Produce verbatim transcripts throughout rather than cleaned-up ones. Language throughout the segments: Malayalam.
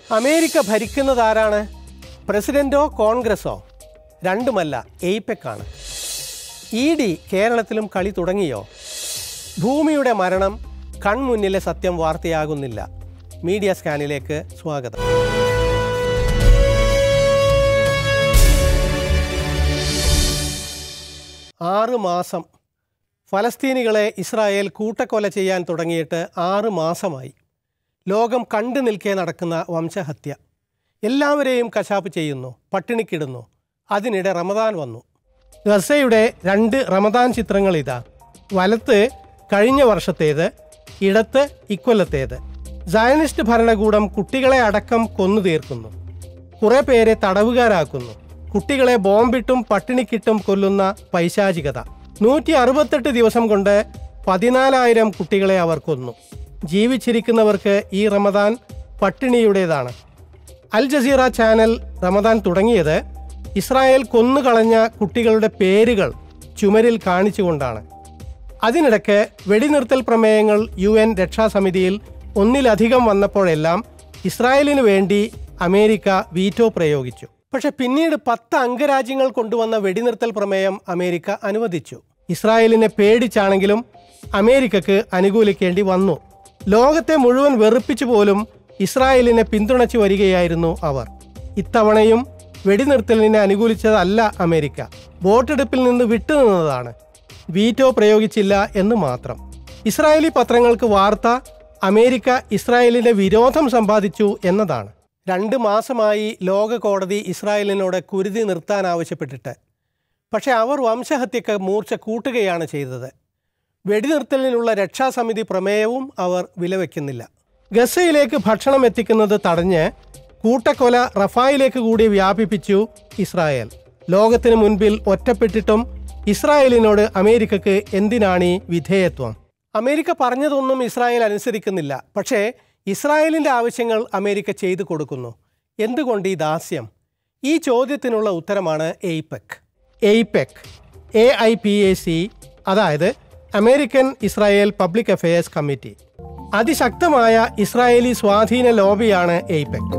അമേരിക്ക ഭരിക്കുന്നതാരാണ്? പ്രസിഡന്റോ കോൺഗ്രസോ? രണ്ടുമല്ല, എയ്പെക്കാണ്. ഇ ഡി കേരളത്തിലും കളി തുടങ്ങിയോ? ഭൂമിയുടെ മരണം കൺമുന്നിലെ സത്യം വാർത്തയാകുന്നില്ല. മീഡിയ സ്കാനിലേക്ക് സ്വാഗതം. ആറ് മാസം ഫലസ്തീനികളെ ഇസ്രായേൽ കൂട്ടക്കൊല ചെയ്യാൻ തുടങ്ങിയിട്ട് ആറ് മാസമായി. ലോകം കണ്ടു നിൽക്കെ നടക്കുന്ന വംശഹത്യ. എല്ലാവരെയും കശാപ്പ് ചെയ്യുന്നു, പട്ടിണിക്കിടുന്നു. അതിനിടെ റമദാൻ വന്നു. ഗസയുടെ രണ്ട് റമദാൻ ചിത്രങ്ങൾ ഇതാ. വലത്ത് കഴിഞ്ഞ വർഷത്തേത്, ഇടത്ത് ഇക്കൊല്ലത്തേത്. സയനിസ്റ്റ് ഭരണകൂടം കുട്ടികളെ അടക്കം കൊന്നു തീർക്കുന്നു. കുറേ പേരെ തടവുകാരാക്കുന്നു. കുട്ടികളെ ബോംബിട്ടും പട്ടിണിക്കിട്ടും കൊല്ലുന്ന പൈശാചികത. നൂറ്റി അറുപത്തെട്ട് ദിവസം കൊണ്ട് പതിനാലായിരം കുട്ടികളെ അവർ കൊന്നു. ജീവിച്ചിരിക്കുന്നവർക്ക് ഈ റമദാൻ പട്ടിണിയുടേതാണ്. അൽ ജസീറ ചാനൽ റമദാൻ തുടങ്ങിയത് ഇസ്രായേൽ കൊന്നുകളഞ്ഞ കുട്ടികളുടെ പേരുകൾ ചുമരിൽ കാണിച്ചുകൊണ്ടാണ്. അതിനിടയ്ക്ക് വെടിനിർത്തൽ പ്രമേയങ്ങൾ യു എൻ രക്ഷാസമിതിയിൽ ഒന്നിലധികം വന്നപ്പോഴെല്ലാം ഇസ്രായേലിനു വേണ്ടി അമേരിക്ക വീറ്റോ പ്രയോഗിച്ചു. പക്ഷെ പിന്നീട് പത്ത് അംഗരാജ്യങ്ങൾ കൊണ്ടുവന്ന വെടിനിർത്തൽ പ്രമേയം അമേരിക്ക അനുവദിച്ചു. ഇസ്രായേലിനെ പേടിച്ചാണെങ്കിലും അമേരിക്കക്ക് അനുകൂലിക്കേണ്ടി വന്നു. ലോകത്തെ മുഴുവൻ വെറുപ്പിച്ചു പോലും ഇസ്രായേലിനെ പിന്തുണച്ചു വരികയായിരുന്നു അവർ. ഇത്തവണയും വെടിനിർത്തലിനെ അനുകൂലിച്ചതല്ല അമേരിക്ക. വോട്ടെടുപ്പിൽ നിന്ന് വിട്ടുനിന്നതാണ്. വീറ്റോ പ്രയോഗിച്ചില്ല എന്ന് മാത്രം. ഇസ്രായേലി പത്രങ്ങൾക്ക് വാർത്ത അമേരിക്ക ഇസ്രായേലിന്റെ വിരോധം സമ്പാദിച്ചു എന്നതാണ്. രണ്ട് മാസമായി ലോക കോടതി ഇസ്രായേലിനോട് കുരുതി നിർത്താൻ ആവശ്യപ്പെട്ടിട്ട്. പക്ഷേ അവർ വംശഹത്യക്ക് മൂർച്ച കൂട്ടുകയാണ് ചെയ്തത്. വെടിനിർത്തലിനുള്ള രക്ഷാസമിതി പ്രമേയവും അവർ വിലവെക്കുന്നില്ല. ഗസയിലേക്ക് ഭക്ഷണം എത്തിക്കുന്നത് തടഞ്ഞ് കൂട്ടക്കൊല റഫായിലേക്ക് കൂടി വ്യാപിപ്പിച്ചു ഇസ്രായേൽ. ലോകത്തിന് മുൻപിൽ ഒറ്റപ്പെട്ടിട്ടും ഇസ്രായേലിനോട് അമേരിക്കക്ക് എന്തിനാണ് ഈ വിധേയത്വം? അമേരിക്ക പറഞ്ഞതൊന്നും ഇസ്രായേൽ അനുസരിക്കുന്നില്ല. പക്ഷേ ഇസ്രായേലിൻ്റെ ആവശ്യങ്ങൾ അമേരിക്ക ചെയ്തു കൊടുക്കുന്നു. എന്തുകൊണ്ട് ഈ ദാസ്യം? ഈ ചോദ്യത്തിനുള്ള ഉത്തരമാണ് AIPAC. AIPAC A I P A C, അതായത് American Israel Public Affairs Committee. അതിശക്തമായ ഇസ്രായേലി സ്വാധീന ലോബിയാണ് എയ്പെക്.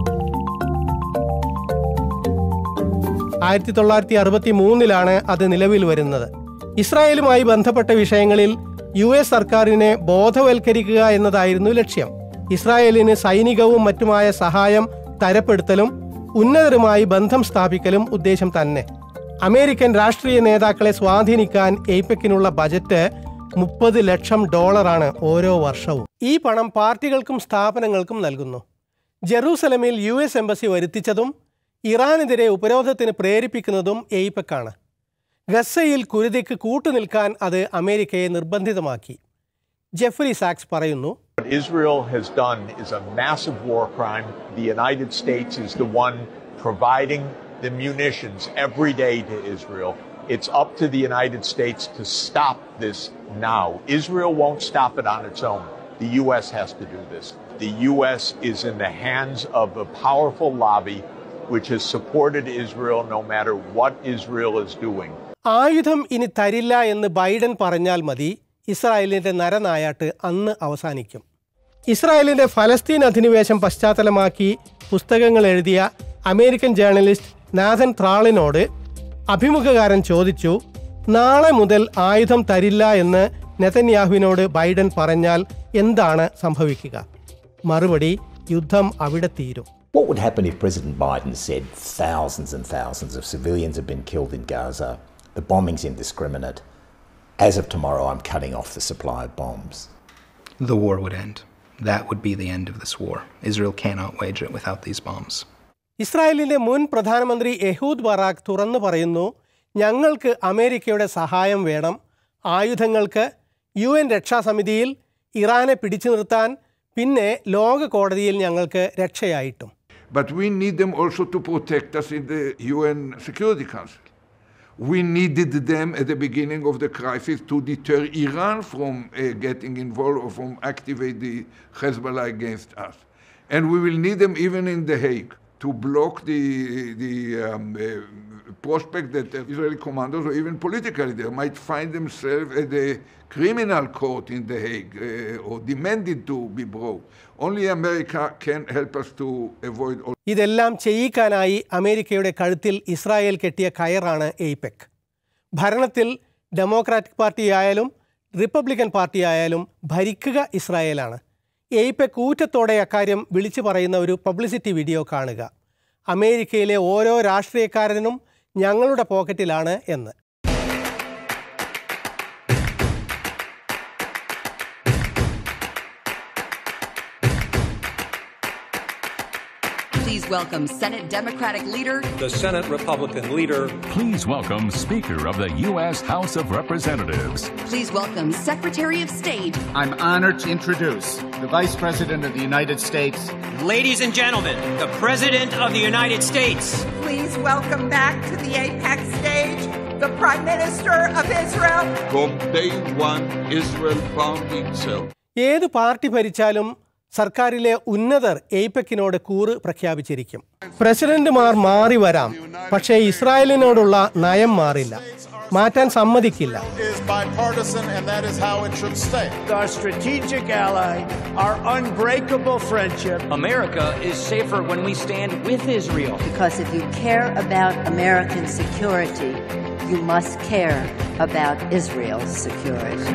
ആയിരത്തി തൊള്ളായിരത്തി അറുപത്തി മൂന്നിലാണ് അത് നിലവിൽ വരുന്നത്. ഇസ്രായേലുമായി ബന്ധപ്പെട്ട വിഷയങ്ങളിൽ യു എസ് സർക്കാരിനെ ബോധവൽക്കരിക്കുക എന്നതായിരുന്നു ലക്ഷ്യം. ഇസ്രായേലിന് സൈനികവും മറ്റുമായ സഹായം തരപ്പെടുത്തലും ഉന്നതരുമായി ബന്ധം സ്ഥാപിക്കലും ഉദ്ദേശം തന്നെ. അമേരിക്കൻ രാഷ്ട്രീയ നേതാക്കളെ സ്വാധീനിക്കാൻ എയ്പെക്കിനുള്ള ബജറ്റ് മുപ്പത് ലക്ഷം ഡോളറാണ് ഓരോ വർഷവും. ഈ പണം പാർട്ടികൾക്കും സ്ഥാപനങ്ങൾക്കും നൽകുന്നു. ജെറൂസലമിൽ യു എസ് എംബസി വരുത്തിച്ചതും ഇറാനെതിരെ ഉപരോധത്തിന് പ്രേരിപ്പിക്കുന്നതും എയ്പെക്കാണ്. ഗസയിൽ കുരുതിക്ക് കൂട്ടുനിൽക്കാൻ അത് അമേരിക്കയെ നിർബന്ധിതമാക്കി. ജെഫ്രി സാക്സ് പറയുന്നു, What Israel has done is a massive war crime. The United States is the one providing the munitions every day to Israel. It's up to the United States to stop this now. Israel won't stop it on its own. The U S has to do this. The U S is in the hands of a powerful lobby which has supported Israel no matter what Israel is doing. ആയുധം ഇനി തരില്ല എന്ന് ബൈഡൻ പറഞ്ഞാൽ മതി, ഇസ്രായേലിൻ്റെ നരനായാട്ട് അന്ന് അവസാനിക്കും. ഇസ്രായേലിൻ്റെ ഫലസ്തീൻ അധിനിവേശം പശ്ചാത്തലമാക്കി പുസ്തകങ്ങൾ എഴുതിയ അമേരിക്കൻ ജേർണലിസ്റ്റ് നാഥൻ ത്രാളിനോട് അഭിമുഖകാരൻ ചോദിച്ചു, നാളെ മുതൽ ആയുധം തരില്ല എന്ന് നെതന്യാഹുവിനോട് ബൈഡൻ പറഞ്ഞാൽ എന്താണ് സംഭവിക്കുക? മറുപടി, യുദ്ധം അവിടെ തീരും. What would happen if President Biden said thousands and thousands of civilians have been killed in Gaza, the bombing's indiscriminate, as of tomorrow I'm cutting off the supply of bombs? The war would end. That would be the end of this war. Israel cannot wage it without these bombs. ഇസ്രായേലിൻ്റെ മുൻ പ്രധാനമന്ത്രി എഹൂദ് ബറാഖ് തുറന്നു പറയുന്നു, ഞങ്ങൾക്ക് അമേരിക്കയുടെ സഹായം വേണം. ആയുധങ്ങൾക്ക്, യു എൻ രക്ഷാസമിതിയിൽ ഇറാനെ പിടിച്ചു നിർത്താൻ, പിന്നെ ലോക കോടതിയിൽ ഞങ്ങൾക്ക് രക്ഷയായിട്ടും. But we need them also to protect us in the U N Security Council. We needed them at the beginning of the crisis to deter Iran from uh, getting involved or from activate the Hezbollah against us. And we will need them even in The Hague. to block the, the um, uh, prospect that Israeli commanders or even political leaders might find themselves at the criminal court in The Hague uh, or demanded to be brought. Only America can help us to avoid all. ഇതെല്ലാം ചെയ്യിക്കാനായി അമേരിക്കയുടെ കഴുത്തിൽ ഇസ്രായേൽ കെട്ടിയ കയറാണ് എയ്പെക്. ഭരണത്തിൽ ഡെമോക്രാറ്റിക് പാർട്ടി ആയാലും റിപ്പബ്ലിക്കൻ പാർട്ടി ആയാലും ഭരിക്കുക ഇസ്രായേലാണ്. എയ്പെക് ഊറ്റത്തോടെ അക്കാര്യം വിളിച്ചു പറയുന്ന ഒരു പബ്ലിസിറ്റി വീഡിയോ കാണുക. അമേരിക്കയിലെ ഓരോ രാഷ്ട്രീയക്കാരനും ഞങ്ങളുടെ പോക്കറ്റിലാണ് എന്ന്. Please welcome Senate Democratic Leader, the Senate Republican Leader. Please welcome Speaker of the U S House of Representatives. Please welcome Secretary of State. I'm honored to introduce the Vice President of the United States. Ladies and gentlemen, the President of the United States. Please welcome back to the AIPAC stage the Prime Minister of Israel. From day one, Israel found itself. ഏത് പാർട്ടി ഭരിച്ചാലും സർക്കാരിലെ ഉന്നതർ എയ്പെക്കിനോട് കൂറ് പ്രഖ്യാപിച്ചിരിക്കും. പ്രസിഡന്റുമാർ മാറി വരാം, പക്ഷേ ഇസ്രായേലിനോടുള്ള നയം മാറില്ല, മാറ്റാൻ സമ്മതിക്കില്ല. Our strategic ally, our unbreakable friendship. America is safer when we stand with Israel. Because if you care about American security, you must care about Israel's security.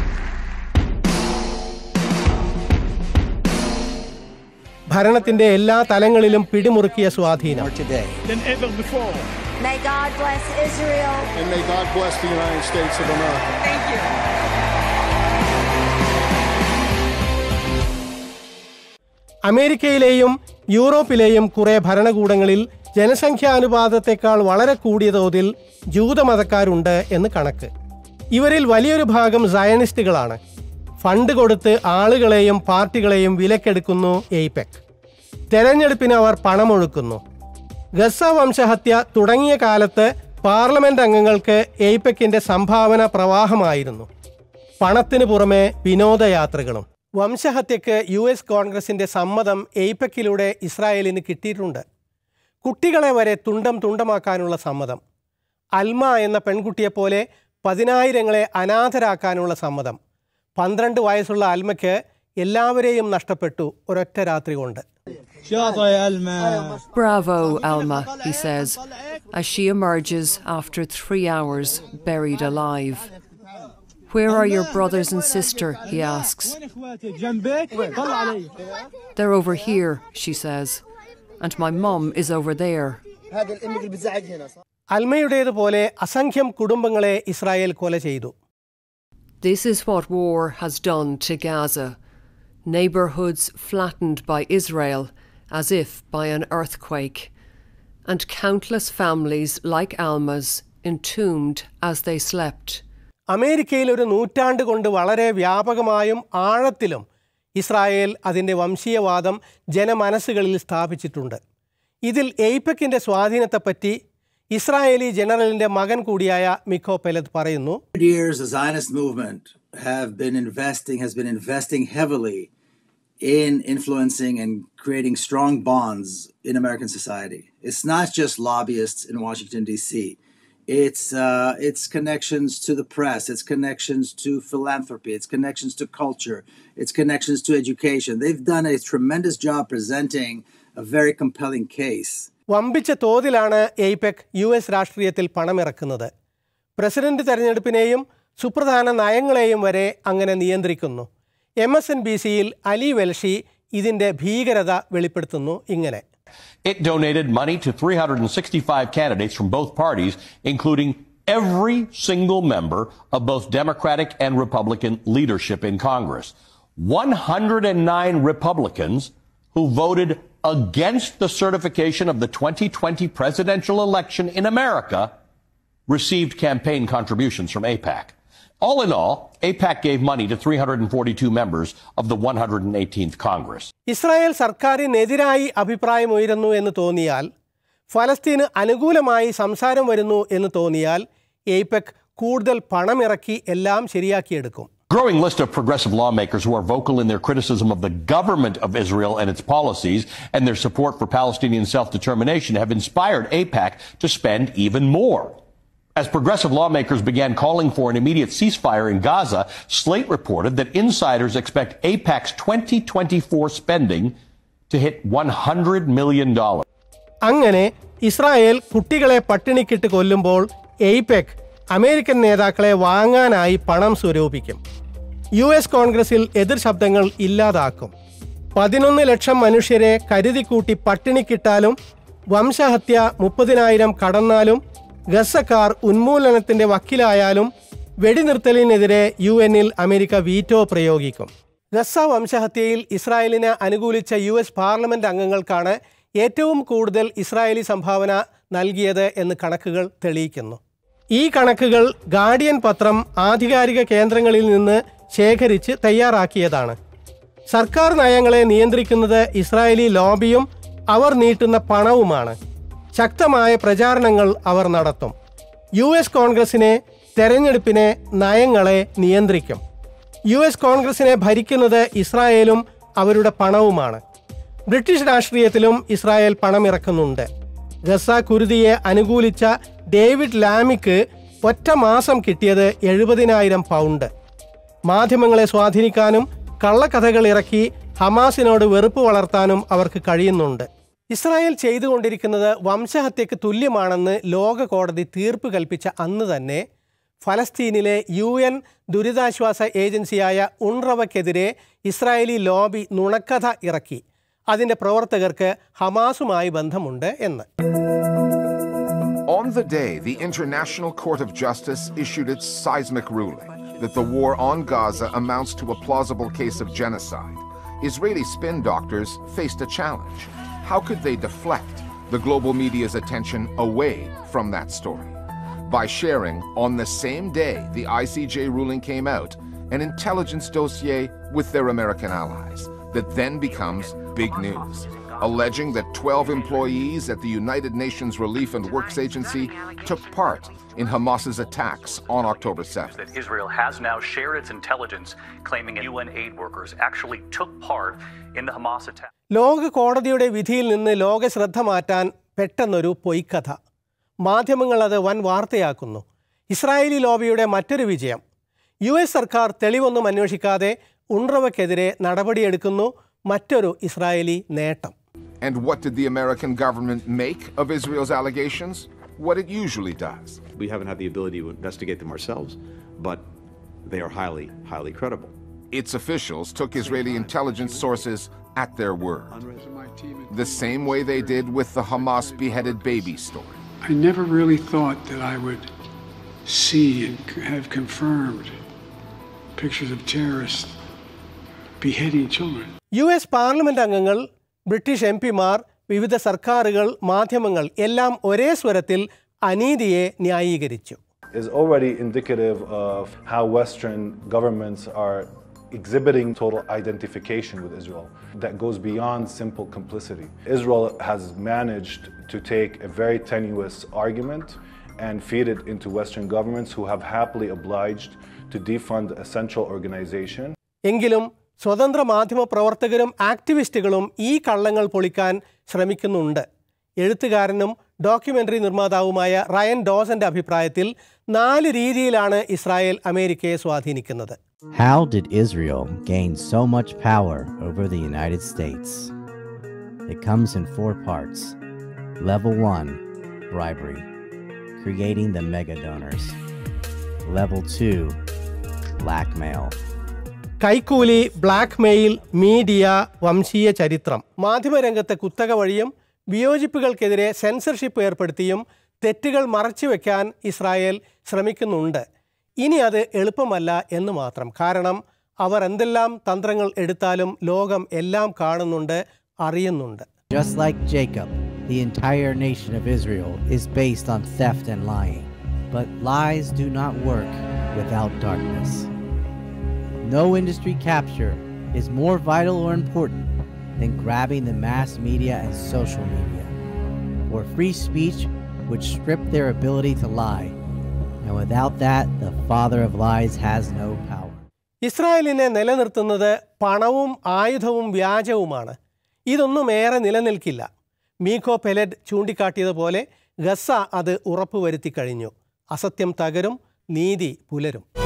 ഭരണത്തിന്റെ എല്ലാ തലങ്ങളിലും പിടിമുറുക്കിയ സ്വാധീനം. May God bless Israel. And may God bless the United States of America. Thank you. അമേരിക്കയിലെയും യൂറോപ്പിലെയും കുറെ ഭരണകൂടങ്ങളിൽ ജനസംഖ്യാനുപാതത്തെക്കാൾ വളരെ കൂടിയ തോതിൽ ജൂതമതക്കാരുണ്ട് എന്ന് കണക്ക്. ഇവരിൽ വലിയൊരു ഭാഗം സയനിസ്റ്റുകളാണ്. ഫണ്ട് കൊടുത്ത് ആളുകളെയും പാർട്ടികളെയും വിലക്കെടുക്കുന്നു എയ്പെക്. തെരഞ്ഞെടുപ്പിന് അവർ പണമൊഴുക്കുന്നു. ഗസ വംശഹത്യ തുടങ്ങിയ കാലത്ത് പാർലമെന്റ് അംഗങ്ങൾക്ക് എയ്പെക്കിന്റെ സംഭാവന പ്രവാഹമായിരുന്നു. പണത്തിന് പുറമെ വിനോദയാത്രകളും. വംശഹത്യക്ക് യു എസ് കോൺഗ്രസിന്റെ സമ്മതം എയ്പെക്കിലൂടെ ഇസ്രായേലിന് കിട്ടിയിട്ടുണ്ട്. കുട്ടികളെ വരെ തുണ്ടം തുണ്ടമാക്കാനുള്ള സമ്മതം. അൽമ എന്ന പെൺകുട്ടിയെപ്പോലെ പതിനായിരങ്ങളെ അനാഥരാക്കാനുള്ള സമ്മതം. പന്ത്രണ്ട് വയസ്സുള്ള അൽമയ്ക്ക് എല്ലാവരെയും നഷ്ടപ്പെട്ടു ഒരൊറ്റ രാത്രി കൊണ്ട്. Bravo, Alma, he says, as she emerges after three hours buried alive. Where are your brothers and sister, he asks. They're over here, she says, and my mum is over there. അൽമയുടേതുപോലെ അസംഖ്യം കുടുംബങ്ങളെ ഇസ്രായേൽ കൊല ചെയ്തു. This is what war has done to Gaza. Neighborhoods flattened by Israel as if by an earthquake, and countless families like Alma's entombed as they slept. അമേരിക്കയിൽ ഒരു നൂറ്റാണ്ട് കൊണ്ട് വളരെ വ്യാപകമായും ആഴത്തിലും ഇസ്രായേൽ അതിൻ്റെ വംശീയവാദം ജനമനസ്സുകളിൽ സ്ഥാപിച്ചിട്ടുണ്ട്. ഇതിൽ എയ്പെക്കിൻ്റെ സ്വാധീനത്തെപ്പറ്റി ഇസ്രായേലി ജനറലിന്റെ മകൻ കൂടിയായ മിഖോ പെലത് പറയുന്നു. Years the Zionist movement have been investing has been investing heavily in influencing and creating strong bonds in American society. It's not just lobbyists in Washington D C. It's uh, it's connections to the press, it's connections to philanthropy, it's connections to culture, it's connections to education. They've done a tremendous job presenting a very compelling case. വമ്പിച്ച തോതിലാണ് എയ്പെക് യു എസ് രാഷ്ട്രീയത്തിൽ പണമിറക്കുന്നത്. പ്രസിഡന്റ് തെരഞ്ഞെടുപ്പിനെയും സുപ്രധാന നയങ്ങളെയും വരെ അങ്ങനെ നിയന്ത്രിക്കുന്നു. എം എസ് എൻ ബി സിയിൽ അലി വെൽഷി ഇതിൻ്റെ ഭീകരത വെളിപ്പെടുത്തുന്നു ഇങ്ങനെ. It donated money to three hundred sixty-five candidates from both parties, including every single member of both Democratic and Republican leadership in Congress. one hundred nine Republicans who voted against the certification of the twenty twenty presidential election in America received campaign contributions from AIPAC. All in all, AIPAC gave money to three hundred forty-two members of the one hundred eighteenth Congress. Israel സർക്കാരിനെതിരായി അഭിപ്രായമുയരുന്നു എന്ന് തോന്നിയാൽ, ഫലസ്തീന് അനുകൂലമായി സംസാരം വരുന്നു എന്ന് തോന്നിയാൽ എയ്പെക് കൂടുതൽ പണമിറക്കി എല്ലാം ശരിയാക്കിയെടുക്കും. Growing list of progressive lawmakers who are vocal in their criticism of the government of Israel and its policies and their support for Palestinian self-determination have inspired AIPAC to spend even more. As progressive lawmakers began calling for an immediate ceasefire in Gaza, Slate reported that insiders expect AIPAC's twenty twenty-four spending to hit one hundred million dollars. അങ്ങനെ ഇസ്രായേൽ കുട്ടികളെ പട്ടിണിക്കിട്ട് കൊല്ലുമ്പോൾ എയ്പെക് അമേരിക്കൻ നേതാക്കളെ വാങ്ങാനായി പണം സ്വരൂപിക്കും. യു എസ് കോൺഗ്രസിൽ എതിർ ശബ്ദങ്ങൾ ഇല്ലാതാക്കും. പതിനൊന്ന് ലക്ഷം മനുഷ്യരെ കരുതിക്കൂട്ടി പട്ടിണിക്കിട്ടാലും വംശഹത്യ മുപ്പതിനായിരം കടന്നാലും ഗസക്കാർ ഉന്മൂലനത്തിന്റെ വക്കിലായാലും വെടിനിർത്തലിനെതിരെ യു എന്നിൽ അമേരിക്ക വീറ്റോ പ്രയോഗിക്കും. ഗസ വംശഹത്യയിൽ ഇസ്രായേലിനെ അനുകൂലിച്ച യു എസ് പാർലമെന്റ് അംഗങ്ങൾക്കാണ് ഏറ്റവും കൂടുതൽ ഇസ്രായേലി സംഭാവന നൽകിയത് എന്ന് കണക്കുകൾ തെളിയിക്കുന്നു. ഈ കണക്കുകൾ ഗാർഡിയൻ പത്രം ആധികാരിക കേന്ദ്രങ്ങളിൽ നിന്ന് ശേഖരിച്ച് തയ്യാറാക്കിയതാണ്. സർക്കാർ നയങ്ങളെ നിയന്ത്രിക്കുന്നത് ഇസ്രായേലി ലോബിയും അവർ നീട്ടുന്ന പണവുമാണ്. ശക്തമായ പ്രചാരണങ്ങൾ അവർ നടത്തും. യു എസ് കോൺഗ്രസിനെ, തെരഞ്ഞെടുപ്പിനെ, നയങ്ങളെ നിയന്ത്രിക്കും. യു എസ് കോൺഗ്രസിനെ ഭരിക്കുന്നത് ഇസ്രായേലും അവരുടെ പണവുമാണ്. ബ്രിട്ടീഷ് രാഷ്ട്രീയത്തിലും ഇസ്രായേൽ പണമിറക്കുന്നുണ്ട്. ഗസ കുരുതിയെ അനുകൂലിച്ച ഡേവിഡ് ലാമിക്ക് ഒറ്റ മാസം കിട്ടിയത് എഴുപതിനായിരം പൗണ്ട്. മാധ്യമങ്ങളെ സ്വാധീനിക്കാനും കള്ളക്കഥകൾ ഇറക്കി ഹമാസിനോട് വെറുപ്പ് വളർത്താനും അവർക്ക് കഴിയുന്നുണ്ട്. ഇസ്രായേൽ ചെയ്തുകൊണ്ടിരിക്കുന്നത് വംശഹത്യക്ക് തുല്യമാണെന്ന് ലോക കോടതി തീർപ്പ് കൽപ്പിച്ച അന്ന് തന്നെ ഫലസ്തീനിലെ യു എൻ ദുരിതാശ്വാസ ഏജൻസിയായ ഉൺറവയ്ക്കെതിരെ ഇസ്രായേലി ലോബി നുണക്കഥ ഇറക്കി. അതിൻ്റെ പ്രവർത്തകർക്ക് ഹമാസുമായി ബന്ധമുണ്ട് എന്ന്. On the day the International Court of Justice issued its seismic ruling that the war on Gaza amounts to a plausible case of genocide, Israeli spin doctors faced a challenge. How could they deflect the global media's attention away from that story? By sharing, on the same day the I C J ruling came out, an intelligence dossier with their American allies that then becomes big news, alleging that twelve employees at the United Nations Relief and Works Agency took part in Hamas's attacks on October seventh. That Israel has now shared its intelligence, claiming U N aid workers actually took part in the Hamas attack. ലോക കോടതിയുടെ വിധിയിൽ നിന്ന് ലോക ശ്രദ്ധ മാറ്റാൻ പെട്ടെന്നൊരു പൊയ്ക്കഥ. മാധ്യമങ്ങൾ അത് വൻ വാർത്തയാക്കുന്നു. ഇസ്രായേലി ലോബിയുടെ മറ്റൊരു വിജയം. യു എസ് സർക്കാർ തെളിവൊന്നും അന്വേഷിക്കാതെ ഉൺറവയ്ക്കെതിരെ നടപടിയെടുക്കുന്നു. മറ്റൊരു ഇസ്രായേലി നേട്ടം. And what did the American government make of Israel's allegations? What it usually does. We haven't had the ability to investigate them ourselves, but they are highly, highly credible. Its officials took Israeli intelligence sources at their word, the same way they did with the Hamas beheaded baby story. I never really thought that I would see and have confirmed pictures of terrorists beheading children. U S parliament അംഗങ്ങൾ, ബ്രിട്ടീഷ് എം പിമാർ, വിവിധ സർക്കാരുകൾ, മാധ്യമങ്ങൾ എല്ലാം ഒരേ സ്വരത്തിൽ അനീതിയെ ന്യായീകരിച്ചു. Is already indicative of how Western governments are exhibiting total identification with Israel that goes beyond simple complicity. Israel has managed to take a very tenuous argument and feed it into Western governments who have happily obliged to defund a central organization. എങ്കിലും സ്വതന്ത്ര മാധ്യമ പ്രവർത്തകരും ആക്ടിവിസ്റ്റുകളും ഈ കള്ളങ്ങൾ പൊളിക്കാൻ ശ്രമിക്കുന്നുണ്ട്. എഴുത്തുകാരനും ഡോക്യുമെന്ററി നിർമ്മാതാവുമായ റയൻ ഡോസന്റെ അഭിപ്രായത്തിൽ നാല് രീതിയിലാണ് ഇസ്രായേൽ അമേരിക്കയെ സ്വാധീനിക്കുന്നത്. How did Israel gain so much power over the United States? It comes in four parts. Level one, bribery, creating the mega donors. Level two, blackmail. കൈക്കൂലി, ബ്ലാക്ക് മെയിൽ, മീഡിയ, വംശീയ ചരിത്രം. മാധ്യമരംഗത്തെ കുത്തക വഴിയും വിയോജിപ്പുകൾക്കെതിരെ സെൻസർഷിപ്പ് ഏർപ്പെടുത്തിയും തെറ്റുകൾ മറച്ചുവെക്കാൻ ഇസ്രായേൽ ശ്രമിക്കുന്നുണ്ട്. ഇനി അത് എളുപ്പമല്ല എന്ന് മാത്രം. കാരണം അവർ എന്തെല്ലാം തന്ത്രങ്ങൾ എടുത്താലും ലോകം എല്ലാം കാണുന്നുണ്ട്, അറിയുന്നുണ്ട്. Just like Jacob, the entire nation of Israel is based on theft and lying. But lies do not work without darkness. No industry capture is more vital or important than grabbing the mass media and social media, or free speech which strip their ability to lie. And without that, the father of lies has no power. ഇസ്രായേലിനെ നിലനിർത്തുന്നത് പണവും ആയുധവും വ്യാജവുമാണ്. ഇതൊന്നും ഏറെ നിലനിൽക്കില്ല. മീഖോ പെലഡ് ചൂണ്ടിക്കാട്ടിയതുപോലെ ഗസ അത് ഉറപ്പുവരുത്തി കഴിഞ്ഞു. അസത്യം തകരും, നീതി പുലരും.